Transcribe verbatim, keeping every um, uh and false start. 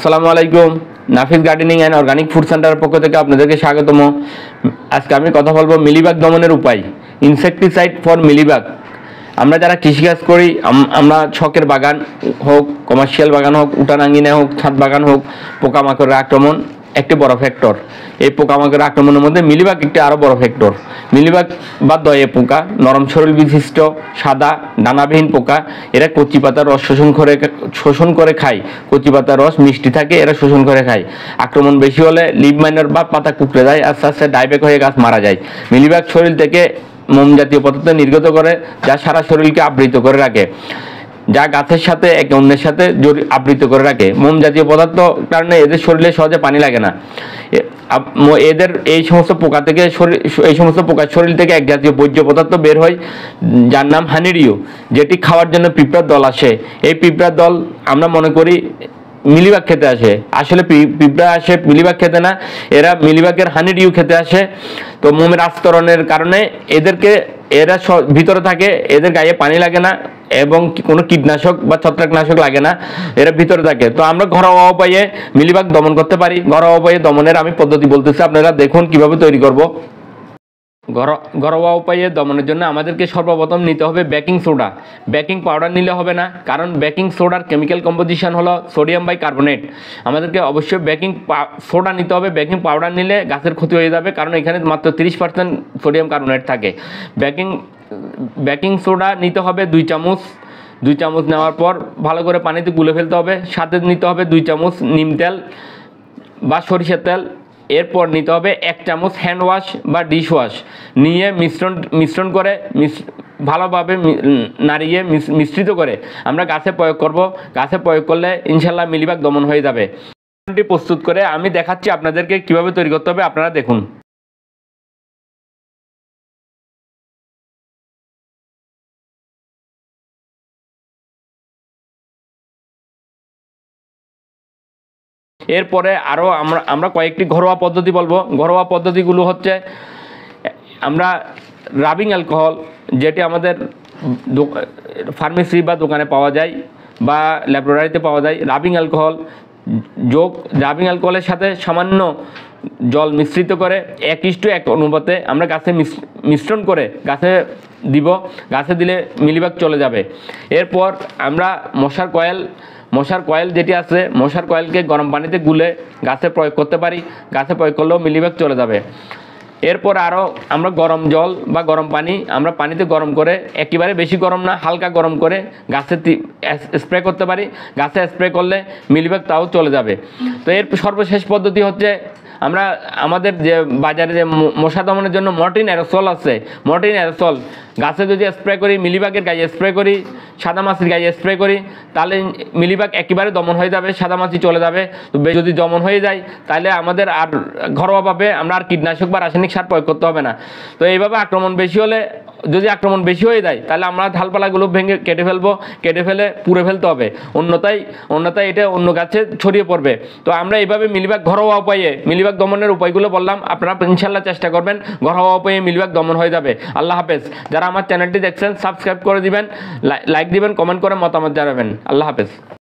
আসসালামু আলাইকুম। Nafis gardening and organic food সেন্টারের পক্ষ থেকে আপনাদেরকে স্বাগতম। আজকে আমি কথা বলবো মিলিবাগ দমনের উপায়, ইনসেক্টিসাইড ফর মিলিবাগ। আমরা যারা কৃষিকাজ করি, আমরা ছকের বাগান হোক, কমার্শিয়াল বাগান হোক, উঠানাঙ্গিনা হোক, ছাদ বাগান হোক, পোকামাকড়ের আক্রমণ একটি বড় ফ্যাক্টর। এই পোকামাকড়ের আক্রমণের মধ্যে মিলিবাগ একটি আরও বড় ফ্যাক্টর। মিলিবাগ বা দয়ে পোকা, নরম শরীর বিশিষ্ট সাদা ডানাবিহীন পোকা, এরা কচি পাতার রস শোষণ করে শোষণ করে খায়। কচি পাতার রস মিষ্টি থাকে, এরা শোষণ করে খায়। আক্রমণ বেশি হলে লিভ মাইনার বা পাতা কুকড়ে যায়, আস্তে আস্তে ডাইব্যাক হয়ে গাছ মারা যায়। মিলিবাগ শরীর থেকে মোম জাতীয় পদার্থ নির্গত করে, যা সারা শরীরকে আবৃত করে রাখে, যা গাছের সাথে একে অন্যের সাথে আবৃত করে রাখে। মোম জাতীয় পদার্থ কারণে এদের শরীরে সহজে পানি লাগে না। এদের এই সমস্ত পোকা থেকে শরীর এই সমস্ত পোকার শরীর থেকে এক জাতীয় বর্জ্য পদার্থ বের হয়, যার নাম হানিডিউ, যেটি খাওয়ার জন্য পিঁপড়ার দল আসে। এই পিঁপড়ার দল আমরা মনে করি মিলিবাগ খেতে আসে, আসলে পিঁপড়া আসে মিলিবাগ খেতে না, এরা মিলিবাগের হানিডিউ খেতে আসে। তো মোমের আস্তরণের কারণে এদেরকে এরা ভিতরে থাকে, এদের গায়ে পানি লাগে না এবং কোনো কীটনাশক বা ছত্রাকনাশক লাগে না, এরা ভিতরে থাকে। তো আমরা ঘরোয়া উপায়ে মিলিবাগ দমন করতে পারি। ঘরোয়া উপায়ে দমনের আমি পদ্ধতি বলতেছি, আপনারা দেখুন কিভাবে তৈরি করব। ঘরোয়া উপায়ে দমনের জন্য আমাদেরকে সর্বপ্রথম নিতে হবে বেকিং সোডা। বেকিং পাউডার নিলে হবে না, কারণ বেকিং সোডার কেমিক্যাল কম্পোজিশন হলো সোডিয়াম বাইকার্বনেট। আমাদেরকে অবশ্যই বেকিং সোডা নিতে হবে। বেকিং পাউডার নিলে গাছের ক্ষতি হয়ে যাবে, কারণ এখানে মাত্র তিরিশ পার্সেন্ট সোডিয়াম কার্বনেট থাকে। বেকিং বেকিং সোডা নিতে হবে দুই চামচ। দুই চামচ নেওয়ার পর ভালো করে পানিতে গুলে ফেলতে হবে। সাথে নিতে হবে দুই চামচ নিম তেল বা সরিষার তেল। এরপর নিতে হবে এক চামচ হ্যান্ড ওয়াশ বা ডিশ ওয়াশ। নিয়ে মিশ্রণ মিশ্রণ করে ভালোভাবে নাড়িয়ে মিশ্রিত করে আমরা গাছে প্রয়োগ করব। গাছে প্রয়োগ করলে ইনশাল্লাহ মিলিবাগ দমন হয়ে যাবে। প্রস্তুত করে আমি দেখাচ্ছি আপনাদেরকে কিভাবে তৈরি করতে হবে, আপনারা দেখুন। এরপরে আরও আমরা আমরা কয়েকটি ঘরোয়া পদ্ধতি বলবো। ঘরোয়া পদ্ধতিগুলো হচ্ছে, আমরা রাবিং অ্যালকোহল, যেটি আমাদের ফার্মেসি বা দোকানে পাওয়া যায় বা ল্যাবরেটরিতে পাওয়া যায়। রাবিং অ্যালকোহল যোগ রাবিং অ্যালকোহলের সাথে সামান্য জল মিশ্রিত করে এক ইস্টু এক অনুপাতে আমরা গাছে মিশ্রণ করে গাছে দিব। গাছে দিলে মিলিবাগ চলে যাবে। এরপর আমরা মশার কয়েল মশার কয়েল যেটি আছে, মশার কয়েলকে গরম পানিতে গুলে গাছে প্রয়োগ করতে পারি। গাছে প্রয়োগ করলেও মিলিবাগ চলে যাবে। এরপর আরও আমরা গরম জল বা গরম পানি আমরা পানিতে গরম করে, একেবারে বেশি গরম না, হালকা গরম করে গাছে স্প্রে করতে পারি। গাছে স্প্রে করলে মিলিবাগ তাও চলে যাবে। তো এর সর্বশেষ পদ্ধতি হচ্ছে, আমরা আমাদের যে বাজারে যে মশা দমনের জন্য মর্টিন অ্যারোসল আছে, মর্টিন অ্যারোসল গাছে যদি স্প্রে করি, মিলিবাগের গায়ে স্প্রে করি, সাদা মাছির গায়ে স্প্রে করি, তাহলে মিলিবাগ একেবারে দমন হয়ে যাবে, সাদা মাছি চলে যাবে। যদি দমন হয়ে যায় তাহলে আমাদের আর ঘরোয়াভাবে আমরা আর কীটনাশক বা রাসায়নিক সার প্রয়োগ করতে হবে না। তো এইভাবে আক্রমণ বেশি হলে, যদি আক্রমণ বেশি হয়ে যায় তাহলে আমরা ঢালপালাগুলো ভেঙে কেটে ফেলবো, কেটে ফেলে পুড়ে ফেলতে হবে, অন্যথায় অন্যথায় এটা অন্য গাছে ছড়িয়ে পড়বে। তো আমরা এইভাবে মিলিবাগ ঘরোয়া উপায়ে মিলিবাগ দমনের উপায়গুলো বললাম, আপনারা ইনশাল্লাহ চেষ্টা করবেন, ঘরোয়া উপায়ে মিলিবাগ দমন হয়ে যাবে। আল্লাহ হাফেজ। যারা আমার চ্যানেলটি দেখছেন সাবস্ক্রাইব করে দিবেন, লাইক দিবেন, কমেন্ট করে মতামত জানাবেন। আল্লাহ হাফেজ।